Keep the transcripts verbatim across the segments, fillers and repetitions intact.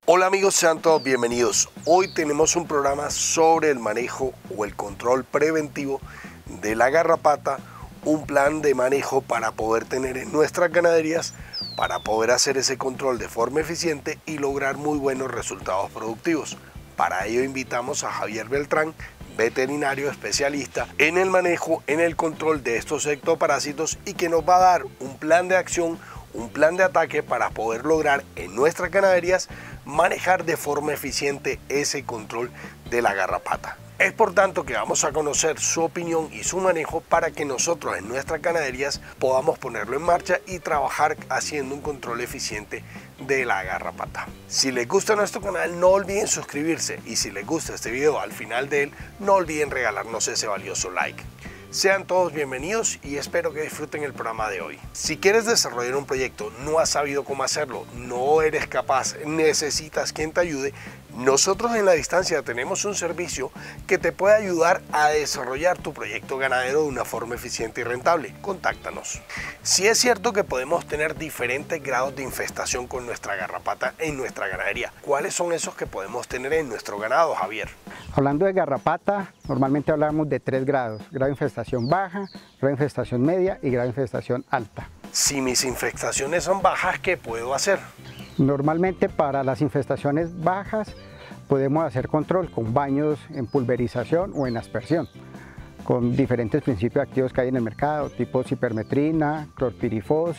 Hola amigos, sean todos bienvenidos. Hoy tenemos un programa sobre el manejo o el control preventivo de la garrapata, un plan de manejo para poder tener en nuestras ganaderías, para poder hacer ese control de forma eficiente y lograr muy buenos resultados productivos. Para ello invitamos a Javier Beltrán, veterinario especialista en el manejo, en el control de estos ectoparásitos y que nos va a dar un plan de acción, un plan de ataque para poder lograr en nuestras ganaderías manejar de forma eficiente ese control de la garrapata. Es por tanto que vamos a conocer su opinión y su manejo para que nosotros en nuestras ganaderías podamos ponerlo en marcha y trabajar haciendo un control eficiente de la garrapata. Si les gusta nuestro canal, no olviden suscribirse y si les gusta este video al final de él, no olviden regalarnos ese valioso like. Sean todos bienvenidos y espero que disfruten el programa de hoy. Si quieres desarrollar un proyecto, no has sabido cómo hacerlo, no eres capaz, necesitas quien te ayude, nosotros en La Distancia tenemos un servicio que te puede ayudar a desarrollar tu proyecto ganadero de una forma eficiente y rentable. Contáctanos. Si es cierto que podemos tener diferentes grados de infestación con nuestra garrapata en nuestra ganadería. ¿Cuáles son esos que podemos tener en nuestro ganado, Javier? Hablando de garrapata, normalmente hablamos de tres grados: grado de infestación baja, grado de infestación media y grado de infestación alta. Si mis infestaciones son bajas, ¿qué puedo hacer? Normalmente para las infestaciones bajas podemos hacer control con baños en pulverización o en aspersión, con diferentes principios activos que hay en el mercado, tipo cipermetrina, clorpirifos,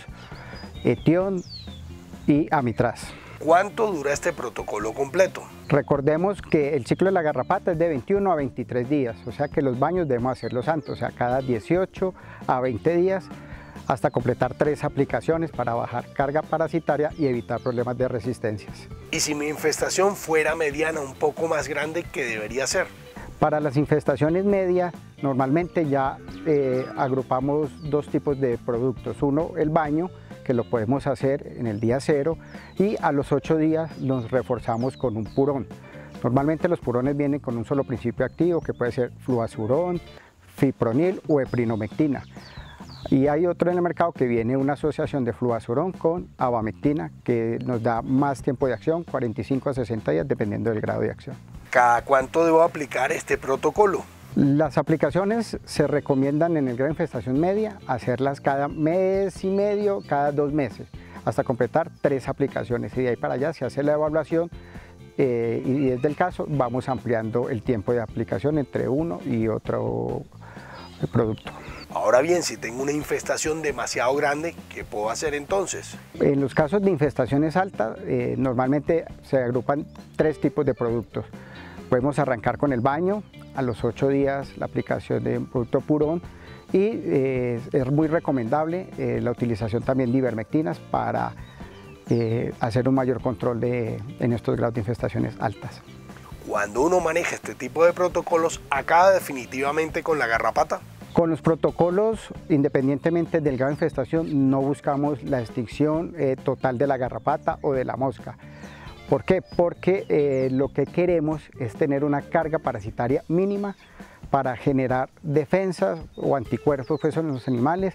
etión y amitraz. ¿Cuánto dura este protocolo completo? Recordemos que el ciclo de la garrapata es de veintiuno a veintitrés días, o sea que los baños debemos hacerlos antes, o sea cada dieciocho a veinte días, hasta completar tres aplicaciones para bajar carga parasitaria y evitar problemas de resistencias. ¿Y si mi infestación fuera mediana, un poco más grande, qué debería hacer? Para las infestaciones medias, normalmente ya eh, agrupamos dos tipos de productos. Uno, el baño, que lo podemos hacer en el día cero, y a los ocho días nos reforzamos con un purón. Normalmente los purones vienen con un solo principio activo, que puede ser fluazurón, fipronil o eprinomectina. Y hay otro en el mercado que viene una asociación de fluazurón con abamectina, que nos da más tiempo de acción, cuarenta y cinco a sesenta días, dependiendo del grado de acción. ¿Cada cuánto debo aplicar este protocolo? Las aplicaciones se recomiendan en el grado de infestación media, hacerlas cada mes y medio, cada dos meses, hasta completar tres aplicaciones. Y de ahí para allá se hace la evaluación eh, y desde el caso vamos ampliando el tiempo de aplicación entre uno y otro producto. Ahora bien, si tengo una infestación demasiado grande, ¿qué puedo hacer entonces? En los casos de infestaciones altas, eh, normalmente se agrupan tres tipos de productos. Podemos arrancar con el baño, a los ocho días la aplicación de un producto purón y eh, es muy recomendable eh, la utilización también de ivermectinas para eh, hacer un mayor control de, en estos grados de infestaciones altas. Cuando uno maneja este tipo de protocolos, ¿acaba definitivamente con la garrapata? Con los protocolos, independientemente del grado de infestación, no buscamos la extinción eh, total de la garrapata o de la mosca. ¿Por qué? Porque eh, lo que queremos es tener una carga parasitaria mínima para generar defensas o anticuerpos pues, en los animales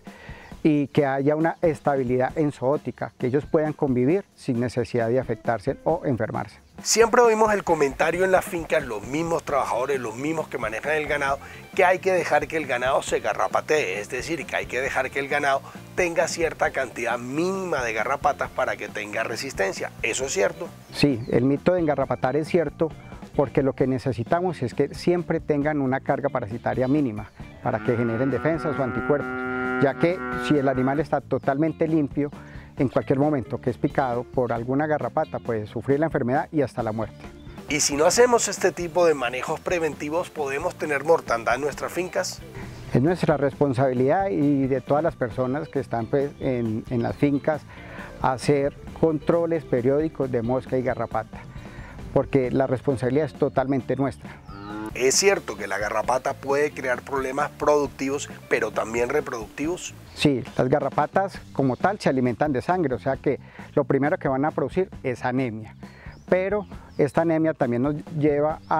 y que haya una estabilidad enzootica, que ellos puedan convivir sin necesidad de afectarse o enfermarse. Siempre oímos el comentario en las fincas, los mismos trabajadores, los mismos que manejan el ganado, que hay que dejar que el ganado se garrapatee, es decir, que hay que dejar que el ganado tenga cierta cantidad mínima de garrapatas para que tenga resistencia. ¿Eso es cierto? Sí, el mito de engarrapatar es cierto, porque lo que necesitamos es que siempre tengan una carga parasitaria mínima para que generen defensas o anticuerpos, ya que si el animal está totalmente limpio, en cualquier momento que es picado por alguna garrapata puede sufrir la enfermedad y hasta la muerte. Y si no hacemos este tipo de manejos preventivos, ¿podemos tener mortandad en nuestras fincas? Es nuestra responsabilidad y de todas las personas que están pues, en, en las fincas hacer controles periódicos de mosca y garrapata, porque la responsabilidad es totalmente nuestra. ¿Es cierto que la garrapata puede crear problemas productivos, pero también reproductivos? Sí, las garrapatas como tal se alimentan de sangre, o sea que lo primero que van a producir es anemia. Pero esta anemia también nos lleva a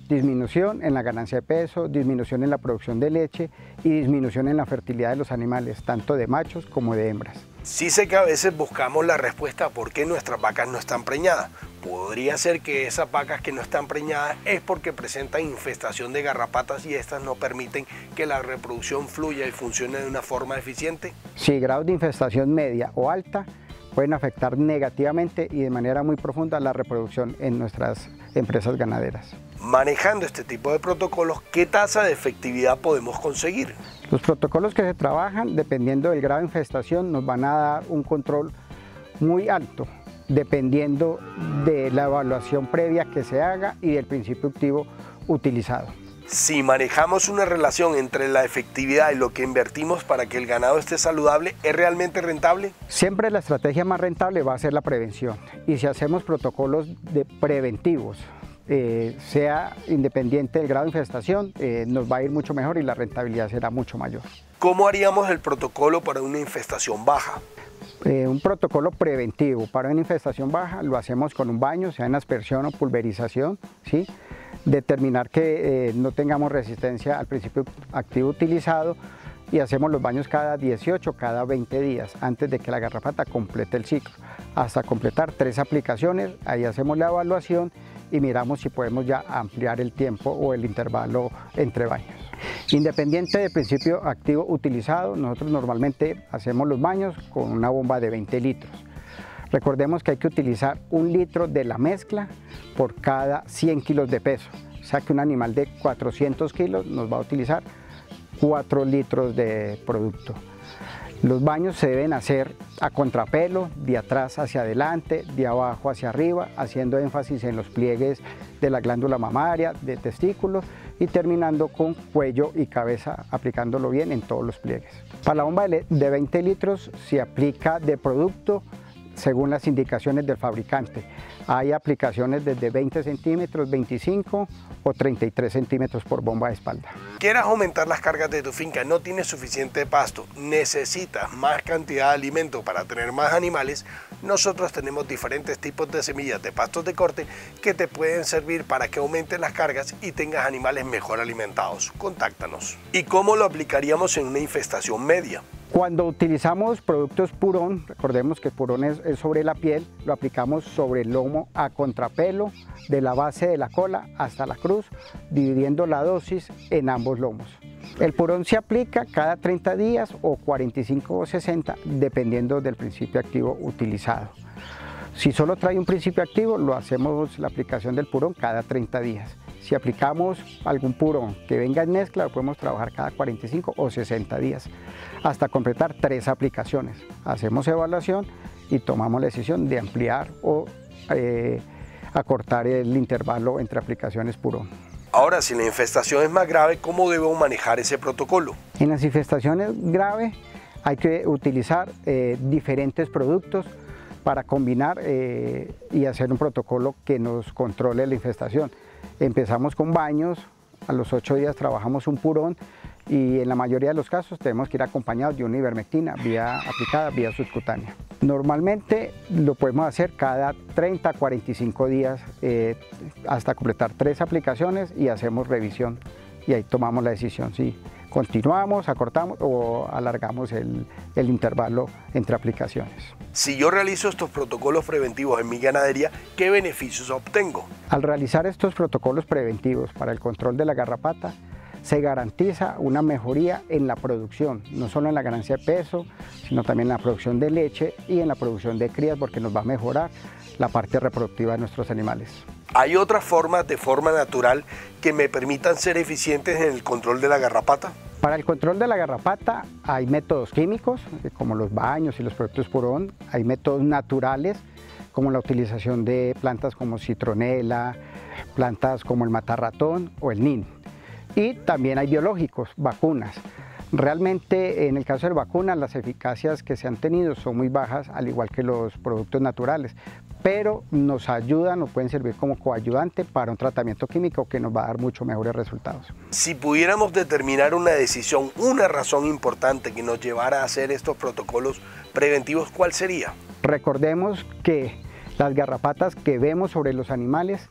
disminución en la ganancia de peso, disminución en la producción de leche y disminución en la fertilidad de los animales, tanto de machos como de hembras. Sí sé que a veces buscamos la respuesta a por qué nuestras vacas no están preñadas. Podría ser que esas vacas que no están preñadas es porque presentan infestación de garrapatas y estas no permiten que la reproducción fluya y funcione de una forma eficiente. Sí, grados de infestación media o alta pueden afectar negativamente y de manera muy profunda la reproducción en nuestras empresas ganaderas. Manejando este tipo de protocolos, ¿qué tasa de efectividad podemos conseguir? Los protocolos que se trabajan, dependiendo del grado de infestación, nos van a dar un control muy alto, dependiendo de la evaluación previa que se haga y del principio activo utilizado. Si manejamos una relación entre la efectividad y lo que invertimos para que el ganado esté saludable, ¿es realmente rentable? Siempre la estrategia más rentable va a ser la prevención. Y si hacemos protocolos de preventivos, eh, sea independiente del grado de infestación, eh, nos va a ir mucho mejor y la rentabilidad será mucho mayor. ¿Cómo haríamos el protocolo para una infestación baja? Eh, un protocolo preventivo para una infestación baja lo hacemos con un baño, sea en aspersión o pulverización, ¿sí? Determinar que eh, no tengamos resistencia al principio activo utilizado y hacemos los baños cada dieciocho, cada veinte días antes de que la garrapata complete el ciclo. Hasta completar tres aplicaciones, ahí hacemos la evaluación y miramos si podemos ya ampliar el tiempo o el intervalo entre baños. Independiente del principio activo utilizado, nosotros normalmente hacemos los baños con una bomba de veinte litros. Recordemos que hay que utilizar un litro de la mezcla por cada cien kilos de peso. O sea que un animal de cuatrocientos kilos nos va a utilizar cuatro litros de producto. Los baños se deben hacer a contrapelo, de atrás hacia adelante, de abajo hacia arriba, haciendo énfasis en los pliegues de la glándula mamaria, de testículos y terminando con cuello y cabeza, aplicándolo bien en todos los pliegues. Para la bomba de veinte litros se aplica de producto según las indicaciones del fabricante. Hay aplicaciones desde veinte centímetros, veinticinco o treinta y tres centímetros por bomba de espalda. Quieras aumentar las cargas de tu finca, no tienes suficiente pasto, necesitas más cantidad de alimento para tener más animales, nosotros tenemos diferentes tipos de semillas de pastos de corte que te pueden servir para que aumenten las cargas y tengas animales mejor alimentados. Contáctanos. ¿Y cómo lo aplicaríamos en una infestación media? Cuando utilizamos productos Purón, recordemos que Purón es, es sobre la piel, lo aplicamos sobre el lomo a contrapelo, de la base de la cola hasta la cruz, dividiendo la dosis en ambos lomos. El Purón se aplica cada treinta días o cuarenta y cinco o sesenta, dependiendo del principio activo utilizado. Si solo trae un principio activo, lo hacemos la aplicación del Purón cada treinta días. Si aplicamos algún Purón que venga en mezcla, lo podemos trabajar cada cuarenta y cinco o sesenta días, hasta completar tres aplicaciones. Hacemos evaluación y tomamos la decisión de ampliar o eh, acortar el intervalo entre aplicaciones Purón. Ahora, si la infestación es más grave, ¿cómo debemos manejar ese protocolo? En las infestaciones graves hay que utilizar eh, diferentes productos para combinar eh, y hacer un protocolo que nos controle la infestación. Empezamos con baños, a los ocho días trabajamos un Purón y en la mayoría de los casos tenemos que ir acompañados de una ivermectina vía aplicada, vía subcutánea. Normalmente lo podemos hacer cada treinta a cuarenta y cinco días eh, hasta completar tres aplicaciones y hacemos revisión y ahí tomamos la decisión si continuamos, acortamos o alargamos el, el intervalo entre aplicaciones. Si yo realizo estos protocolos preventivos en mi ganadería, ¿qué beneficios obtengo? Al realizar estos protocolos preventivos para el control de la garrapata, se garantiza una mejoría en la producción, no solo en la ganancia de peso, sino también en la producción de leche y en la producción de crías, porque nos va a mejorar la parte reproductiva de nuestros animales. ¿Hay otras formas de forma natural que me permitan ser eficientes en el control de la garrapata? Para el control de la garrapata hay métodos químicos, como los baños y los productos Purón, hay métodos naturales, como la utilización de plantas como citronela, plantas como el matarratón o el nin. Y también hay biológicos, vacunas. Realmente en el caso de vacunas las eficacias que se han tenido son muy bajas, al igual que los productos naturales, pero nos ayudan o pueden servir como coayudante para un tratamiento químico que nos va a dar mucho mejores resultados. Si pudiéramos determinar una decisión, una razón importante que nos llevara a hacer estos protocolos preventivos, ¿cuál sería? Recordemos que las garrapatas que vemos sobre los animales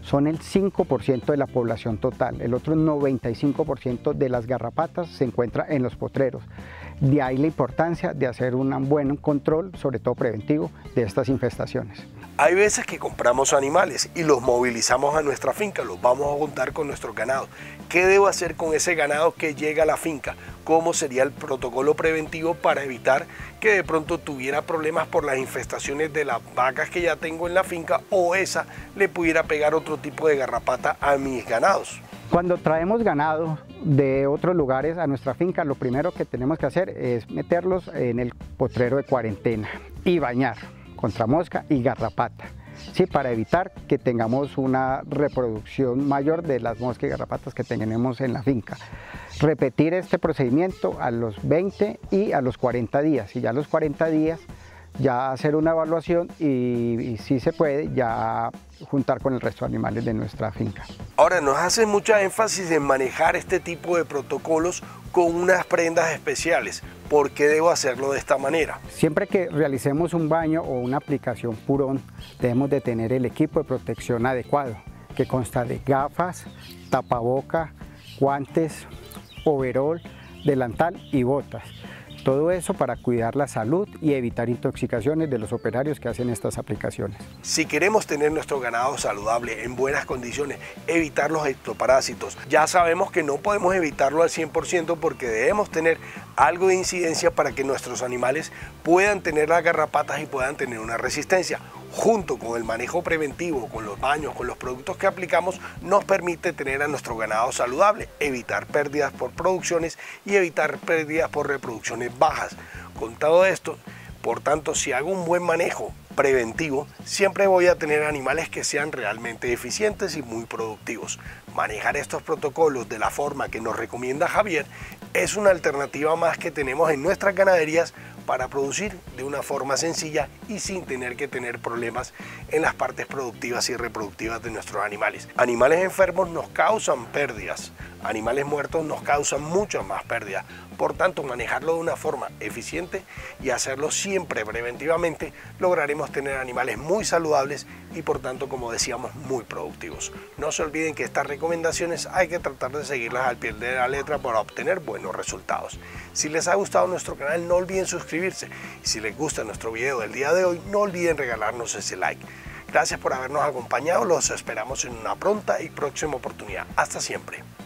son el cinco por ciento de la población total. El otro noventa y cinco por ciento de las garrapatas se encuentra en los potreros. De ahí la importancia de hacer un buen control, sobre todo preventivo, de estas infestaciones. Hay veces que compramos animales y los movilizamos a nuestra finca, los vamos a juntar con nuestro ganado. ¿Qué debo hacer con ese ganado que llega a la finca? ¿Cómo sería el protocolo preventivo para evitar que de pronto tuviera problemas por las infestaciones de las vacas que ya tengo en la finca o esa le pudiera pegar otro tipo de garrapata a mis ganados? Cuando traemos ganado de otros lugares a nuestra finca, lo primero que tenemos que hacer es meterlos en el potrero de cuarentena y bañar contra mosca y garrapata, ¿sí? Para evitar que tengamos una reproducción mayor de las moscas y garrapatas que tenemos en la finca. Repetir este procedimiento a los veinte y a los cuarenta días, y ya a los cuarenta días ya hacer una evaluación y, y si se puede ya juntar con el resto de animales de nuestra finca. Ahora nos hace mucha énfasis en manejar este tipo de protocolos con unas prendas especiales. ¿Por qué debo hacerlo de esta manera? Siempre que realicemos un baño o una aplicación purón, debemos de tener el equipo de protección adecuado, que consta de gafas, tapaboca, guantes, overol, delantal y botas. Todo eso para cuidar la salud y evitar intoxicaciones de los operarios que hacen estas aplicaciones. Si queremos tener nuestro ganado saludable, en buenas condiciones, evitar los ectoparásitos, ya sabemos que no podemos evitarlo al cien por ciento porque debemos tener algo de incidencia para que nuestros animales puedan tener las garrapatas y puedan tener una resistencia. Junto con el manejo preventivo, con los baños, con los productos que aplicamos, nos permite tener a nuestro ganado saludable, evitar pérdidas por producciones y evitar pérdidas por reproducciones bajas. Con todo esto, por tanto, si hago un buen manejo preventivo, siempre voy a tener animales que sean realmente eficientes y muy productivos. Manejar estos protocolos de la forma que nos recomienda Javier es una alternativa más que tenemos en nuestras ganaderías para producir de una forma sencilla y sin tener que tener problemas en las partes productivas y reproductivas de nuestros animales. Animales enfermos nos causan pérdidas, animales muertos nos causan muchas más pérdidas. Por tanto, manejarlo de una forma eficiente y hacerlo siempre preventivamente, lograremos tener animales muy saludables y por tanto, como decíamos, muy productivos. No se olviden que estas recomendaciones hay que tratar de seguirlas al pie de la letra para obtener buenos resultados. Si les ha gustado nuestro canal, no olviden suscribirse. Y si les gusta nuestro video del día de hoy, no olviden regalarnos ese like. Gracias por habernos acompañado, los esperamos en una pronta y próxima oportunidad. Hasta siempre.